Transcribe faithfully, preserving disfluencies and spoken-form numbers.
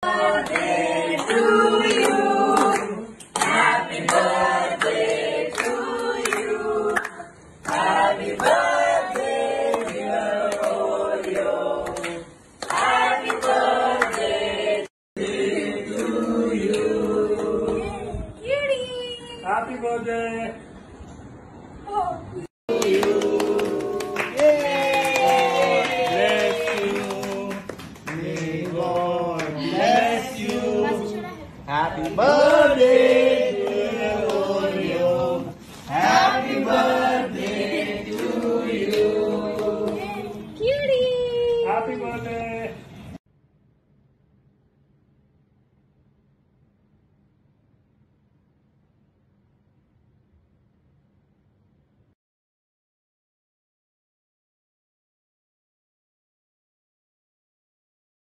birthday to you. Happy birthday to you. Happy birthday, dear Oreo. Happy birthday to you. Cutie. Happy birthday. Oh. Happy birthday!